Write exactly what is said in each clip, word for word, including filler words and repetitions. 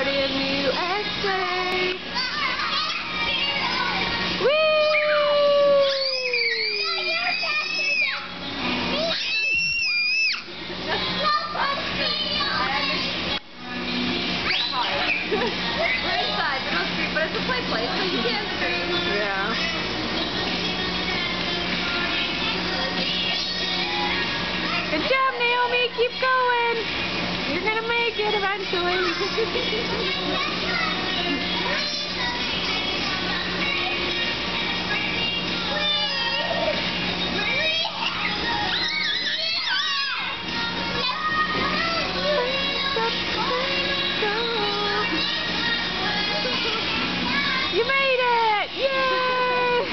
party in the U S A. We're inside, there's no street, but it's a play place, so you can scream. Yeah. Good job, Naomi. Keep going. You're gonna make it eventually. You made it! Yay!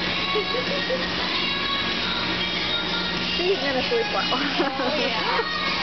She's gonna sleep well. Oh, yeah.